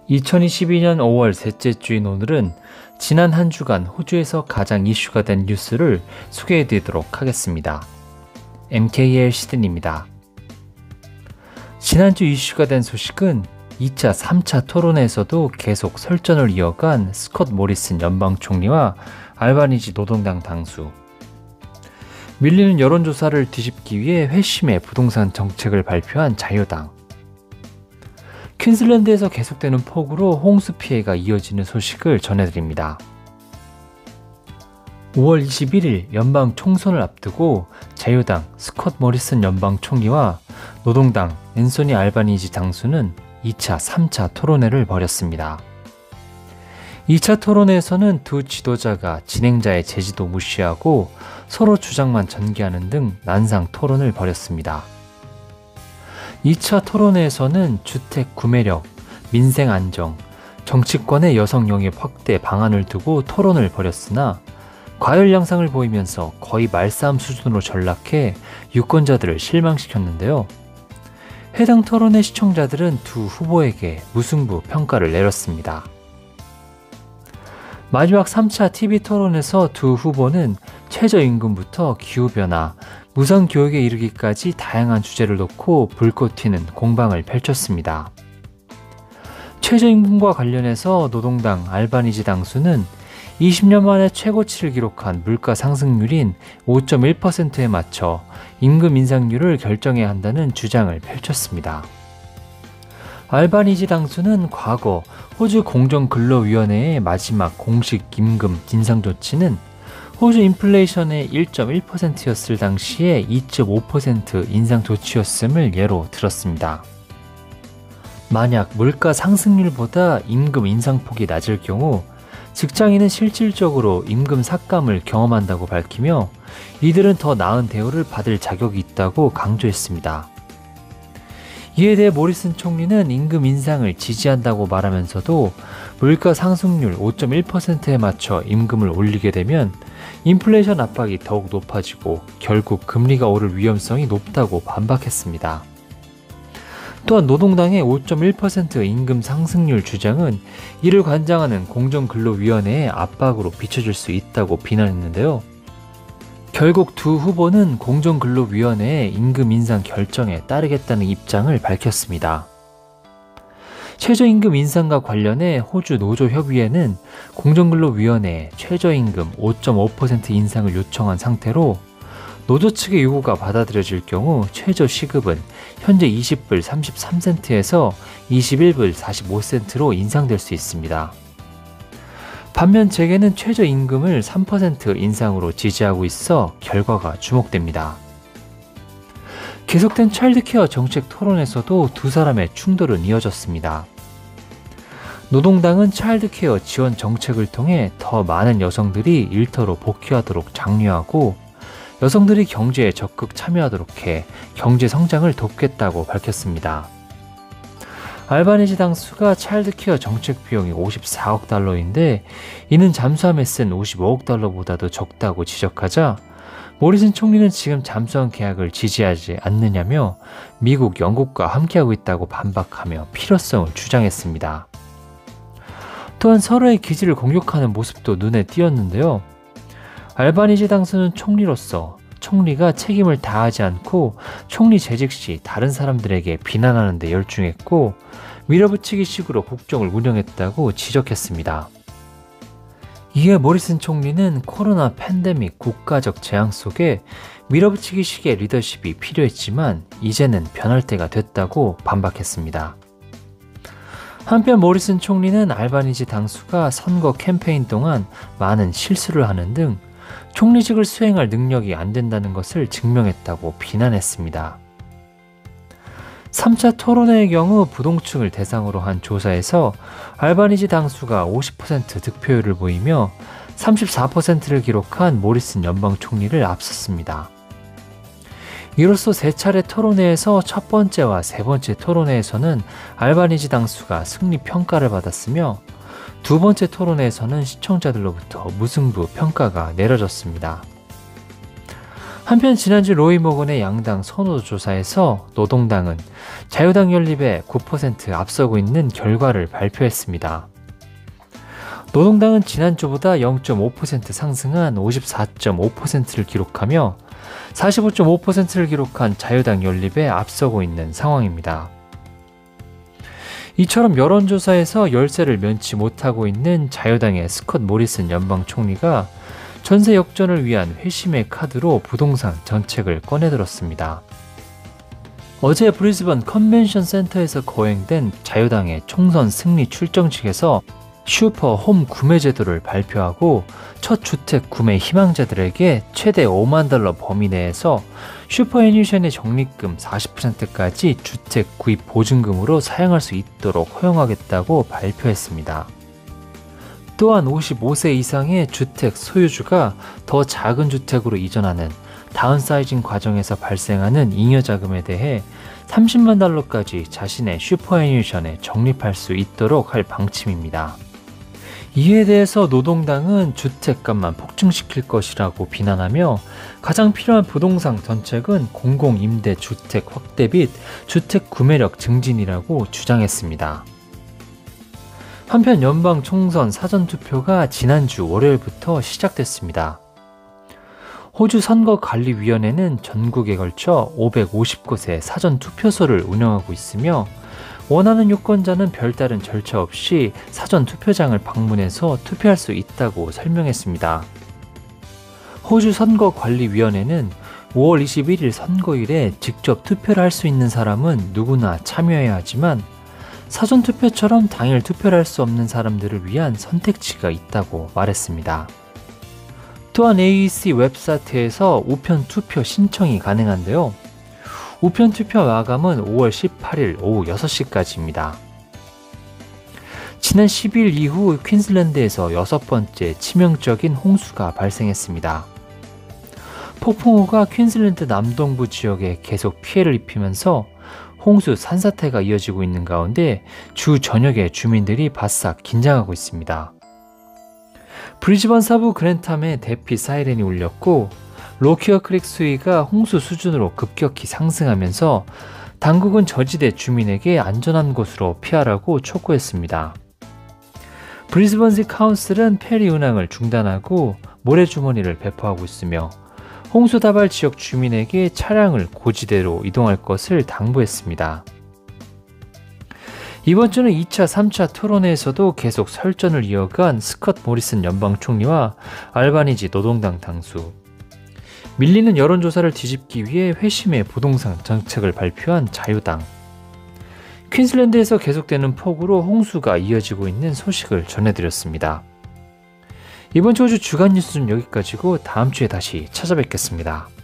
2022년 5월 셋째 주인 오늘은 지난 한 주간 호주에서 가장 이슈가 된 뉴스를 소개해드리도록 하겠습니다. MKL 시드니입니다. 지난주 이슈가 된 소식은 2차, 3차 토론회에서도 계속 설전을 이어간 스콧 모리슨 연방 총리와 알바니지 노동당 당수, 밀리는 여론조사를 뒤집기 위해 회심의 부동산 정책을 발표한 자유당, 퀸즐랜드에서 계속되는 폭우로 홍수 피해가 이어지는 소식을 전해드립니다. 5월 21일 연방 총선을 앞두고 자유당 스콧 모리슨 연방 총리와 노동당 앤소니 알바니지 당수는 2차, 3차 토론회를 벌였습니다. 2차 토론회에서는 두 지도자가 진행자의 제지도 무시하고 서로 주장만 전개하는 등 난상 토론을 벌였습니다. 2차 토론회에서는 주택 구매력, 민생 안정, 정치권의 여성 영입 확대 방안을 두고 토론을 벌였으나 과열 양상을 보이면서 거의 말싸움 수준으로 전락해 유권자들을 실망시켰는데요. 해당 토론회 시청자들은 두 후보에게 무승부 평가를 내렸습니다. 마지막 3차 TV 토론에서 두 후보는 최저임금부터 기후변화, 무상교육에 이르기까지 다양한 주제를 놓고 불꽃 튀는 공방을 펼쳤습니다. 최저임금과 관련해서 노동당 알바니지 당수는 20년 만에 최고치를 기록한 물가 상승률인 5.1%에 맞춰 임금 인상률을 결정해야 한다는 주장을 펼쳤습니다. 알바니지 당수는 과거 호주 공정근로위원회의 마지막 공식 임금 인상 조치는 호주 인플레이션의 1.1%였을 당시에 2.5% 인상 조치였음을 예로 들었습니다. 만약 물가 상승률보다 임금 인상폭이 낮을 경우 직장인은 실질적으로 임금 삭감을 경험한다고 밝히며 이들은 더 나은 대우를 받을 자격이 있다고 강조했습니다. 이에 대해 모리슨 총리는 임금 인상을 지지한다고 말하면서도 물가 상승률 5.1%에 맞춰 임금을 올리게 되면 인플레이션 압박이 더욱 높아지고 결국 금리가 오를 위험성이 높다고 반박했습니다. 또한 노동당의 5.1% 임금 상승률 주장은 이를 관장하는 공정근로위원회의 압박으로 비춰질 수 있다고 비난했는데요. 결국 두 후보는 공정근로위원회의 임금 인상 결정에 따르겠다는 입장을 밝혔습니다. 최저임금 인상과 관련해 호주 노조협의회는 공정근로위원회에 최저임금 5.5% 인상을 요청한 상태로 노조 측의 요구가 받아들여질 경우 최저시급은 현재 20불 33센트에서 21불 45센트로 인상될 수 있습니다. 반면 재계는 최저임금을 3% 인상으로 지지하고 있어 결과가 주목됩니다. 계속된 차일드케어 정책 토론에서도 두 사람의 충돌은 이어졌습니다. 노동당은 차일드케어 지원 정책을 통해 더 많은 여성들이 일터로 복귀하도록 장려하고 여성들이 경제에 적극 참여하도록 해 경제 성장을 돕겠다고 밝혔습니다. 알바니지 당수가 차일드케어 정책 비용이 54억 달러인데 이는 잠수함에 쓴 55억 달러보다도 적다고 지적하자 모리슨 총리는 지금 잠수함 계약을 지지하지 않느냐며 미국, 영국과 함께하고 있다고 반박하며 필요성을 주장했습니다. 또한 서로의 기지를 공격하는 모습도 눈에 띄었는데요. 알바니지 당수는 총리로서 총리가 책임을 다하지 않고 총리 재직 시 다른 사람들에게 비난하는 데 열중했고 밀어붙이기 식으로 국정을 운영했다고 지적했습니다. 이에 모리슨 총리는 코로나 팬데믹 국가적 재앙 속에 밀어붙이기식의 리더십이 필요했지만 이제는 변할 때가 됐다고 반박했습니다. 한편 모리슨 총리는 알바니지 당수가 선거 캠페인 동안 많은 실수를 하는 등 총리직을 수행할 능력이 안 된다는 것을 증명했다고 비난했습니다. 3차 토론회의 경우 부동층을 대상으로 한 조사에서 알바니지 당수가 50% 득표율을 보이며 34%를 기록한 모리슨 연방 총리를 앞섰습니다. 이로써 세 차례 토론회에서 첫 번째와 세 번째 토론회에서는 알바니지 당수가 승리 평가를 받았으며 두 번째 토론회에서는 시청자들로부터 무승부 평가가 내려졌습니다. 한편 지난주 로이 모건의 양당 선호 조사에서 노동당은 자유당 연립에 9% 앞서고 있는 결과를 발표했습니다. 노동당은 지난주보다 0.5% 상승한 54.5%를 기록하며 45.5%를 기록한 자유당 연립에 앞서고 있는 상황입니다. 이처럼 여론조사에서 열세를 면치 못하고 있는 자유당의 스콧 모리슨 연방 총리가 전세 역전을 위한 회심의 카드로 부동산 정책을 꺼내들었습니다. 어제 브리즈번 컨벤션 센터에서 거행된 자유당의 총선 승리 출정식에서 슈퍼홈 구매 제도를 발표하고 첫 주택 구매 희망자들에게 최대 $50,000 범위 내에서 슈퍼애뉴션의 적립금 40%까지 주택 구입 보증금으로 사용할 수 있도록 허용하겠다고 발표했습니다. 또한 55세 이상의 주택 소유주가 더 작은 주택으로 이전하는 다운사이징 과정에서 발생하는 잉여 자금에 대해 $300,000까지 자신의 슈퍼애뉴션에 적립할 수 있도록 할 방침입니다. 이에 대해서 노동당은 주택값만 폭증시킬 것이라고 비난하며 가장 필요한 부동산 정책은 공공임대주택 확대 및 주택 구매력 증진이라고 주장했습니다. 한편 연방 총선 사전투표가 지난주 월요일부터 시작됐습니다. 호주 선거관리위원회는 전국에 걸쳐 550곳의 사전투표소를 운영하고 있으며 원하는 유권자는 별다른 절차 없이 사전투표장을 방문해서 투표할 수 있다고 설명했습니다. 호주 선거관리위원회는 5월 21일 선거일에 직접 투표를 할 수 있는 사람은 누구나 참여해야 하지만 사전투표처럼 당일 투표를 할 수 없는 사람들을 위한 선택지가 있다고 말했습니다. 또한 AEC 웹사이트에서 우편 투표 신청이 가능한데요. 우편 투표 마감은 5월 18일 오후 6시까지입니다. 지난 10일 이후 퀸즐랜드에서 6번째 치명적인 홍수가 발생했습니다. 폭풍우가 퀸즐랜드 남동부 지역에 계속 피해를 입히면서 홍수 산사태가 이어지고 있는 가운데 주 저녁에 주민들이 바싹 긴장하고 있습니다. 브리즈번 서부 그랜탐에 대피 사이렌이 울렸고 로키어 크릭 수위가 홍수 수준으로 급격히 상승하면서 당국은 저지대 주민에게 안전한 곳으로 피하라고 촉구했습니다. 브리즈번시 카운슬은 페리 운항을 중단하고 모래주머니를 배포하고 있으며 홍수 다발 지역 주민에게 차량을 고지대로 이동할 것을 당부했습니다. 이번 주는 2차, 3차 토론회에서도 계속 설전을 이어간 스콧 모리슨 연방 총리와 알바니지 노동당 당수. 밀리는 여론조사를 뒤집기 위해 회심의 부동산 정책을 발표한 자유당. 퀸즐랜드에서 계속되는 폭우로 홍수가 이어지고 있는 소식을 전해드렸습니다. 이번 주 호주 주간 뉴스는 여기까지고 다음 주에 다시 찾아뵙겠습니다.